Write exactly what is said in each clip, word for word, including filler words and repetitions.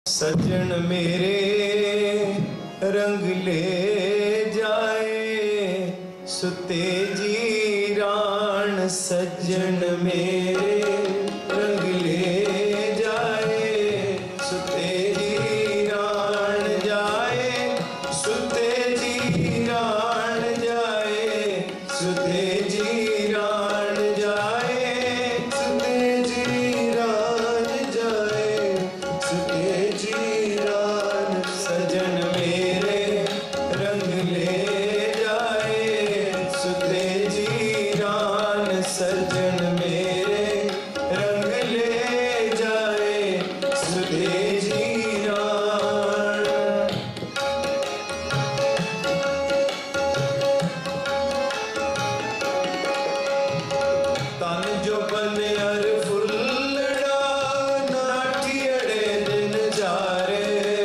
सजन मेरे रंग ले जाए सुते जी रान, सजन मेरे रंग ले जाए सुते जी रान जाए, सुते जी रान जाए, सुते जी रान जाए, सुते जी रान जाए, सुते जी रान। सजन मेरे रंग ले जाए सुते जी रान, सजन मेरे रंग ले जाए सुते जी रान। तन जो बनियर फुल्लड़ा नाठियड़े दिन जारे,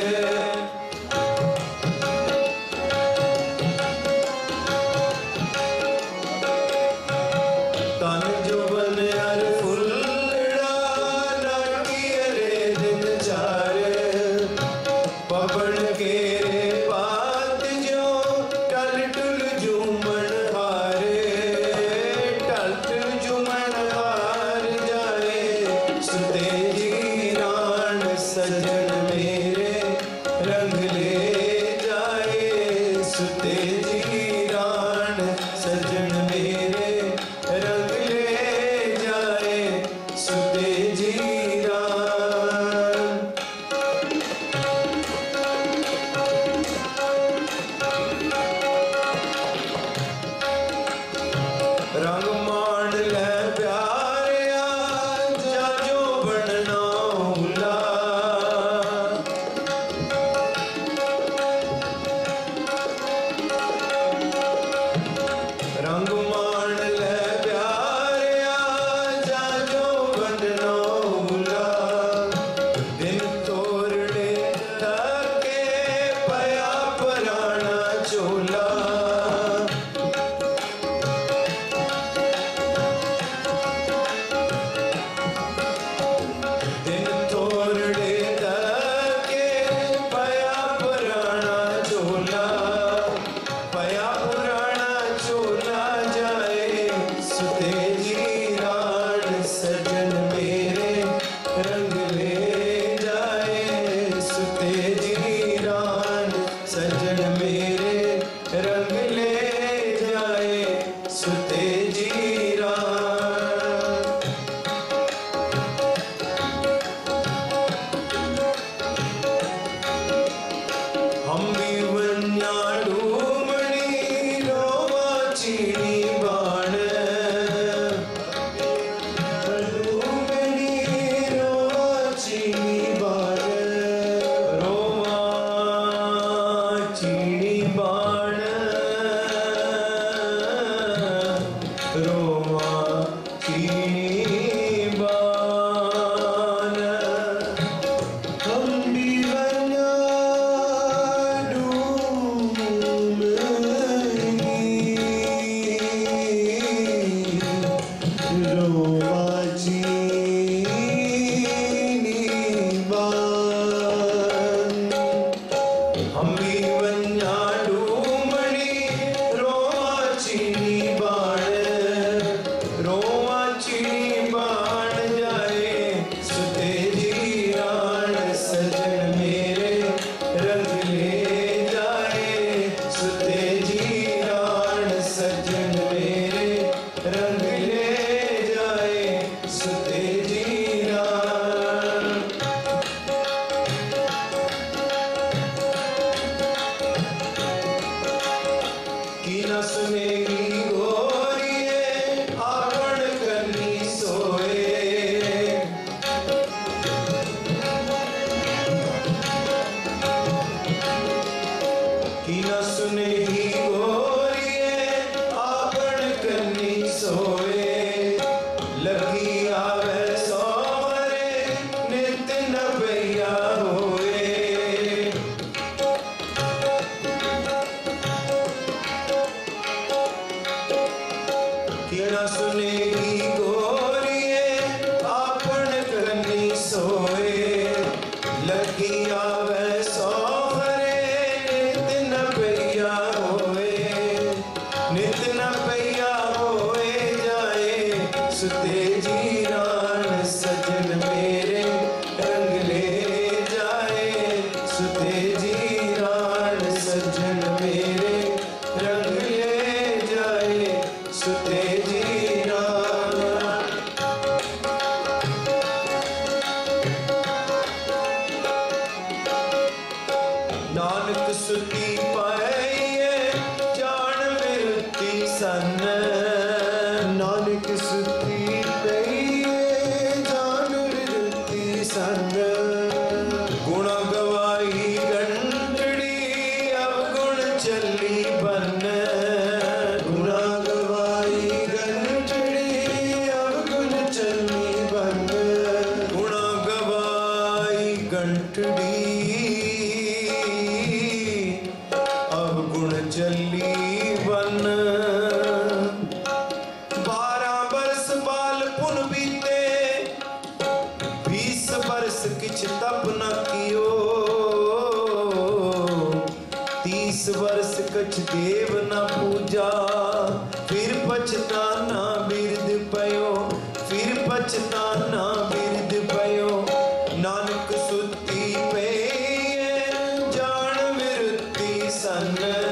तन जो बनियर फुल्लड़ा नाठियड़े दिन जारे, पवन केरे पात जो टल टुल झूमन हारे, टल टुल झूमन हार जाए सुते जी रान, सजन मेरे रंग ले जाए सुते जी रान, सजन मेरे रंग ले जाए सुते जी रान। रंग मान ले प्यारिया जाजो बनना हुला, रंग मान ले प्यारिया जाजो बनना हुला, दिन तोरड़े थके पया पराना चोला, दिन तोरड़े थके पया पराना चोला, पया पुराना चोला जाए सुते जी रान, सजन मेरे रंग ले जाए सुते जी रान, सजन मेरे रंग ले जाए सुते जी रान। हम भी बन्ना डूमणी रोवा चीनी बाण, डूमणी रोवा चीनी बाण, रोवा चीनी बाण, रोवा चीनी बाण। हम भी बन्ना रोवा चीनी बाण, हम भी बन्ना डूमणी रोवा चीनी बाण, रोवा चीनी बाण जाए सुते जी रान, सजन मेरे रंग ले जाए सुते जी रान, सजन मेरे रंग ले जाए सुते जी रान। गावे सो हरे नित न पैया होए नित न पैया होए जाए सुते जी रान सजन मेरे रंग ले जाए सुते जी रान सजन मेरे रंग ले जाए सुते जी रान। नानक सुती पाए जान मिलती सन नानक सुती पाए जान मिलती सन गुण गवाई गंढड़ी अवगुण चली बन गुण गवाई गंढड़ी अवगुण चली बन गुण गवाई गंढड़ी अवगुण चली बन। बारह बरस बाल पुन बीते बीस बरस किछ तप न कियो तीस वर्ष कछ देव न पूजा फिर पछताना बिरद पयो फिर पछताना बिरद पयो नानक सुती पे जान विरुती सन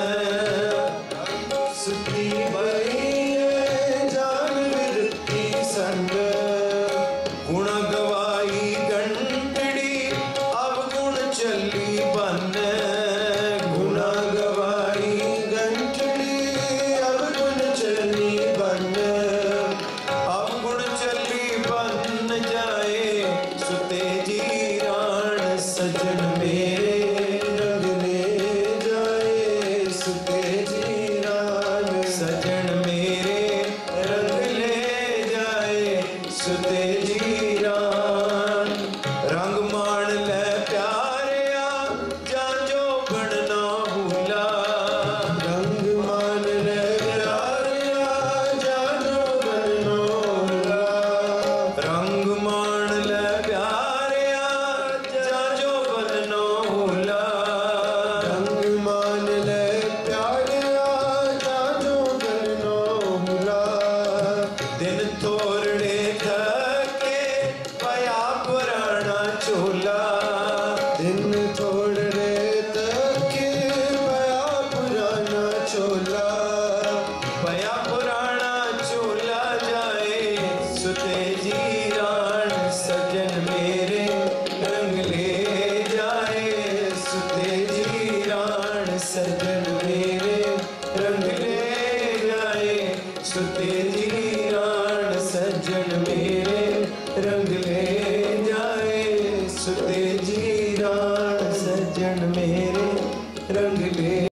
सुती पई जान विरुती सन गुण गवाई गंढड़ी अवगुण चली बन गुण गवाई गंढड़ी अवगुण चली बन अवगुण चली बन जाए सुते जी रान सजन मेरे रंग ले जाए सुते जी रान सजन मेरे रंग ले जाए सुते जी रान। रंग मान ले प्यारिया जाजो बनना भूला रंग मान ले प्यारिया जाजो बनना भूला रंग मान ले प्यारिया जाजो बनना भूला रंग मान ले प्यारिया जाजो बनना भूला दिन थोरड़े थके पया पुराना चोला दिन थोड़े थके पया पुराना चोला पया पुराना चोला जाए सुते जी रान सजन मेरे रंग ले जाए सुते जी रान सजन मेरे रंग ले जाए सुते जी रान सजन मेरे रंग ले जाए सुते जी रान सजन मेरे रंग ले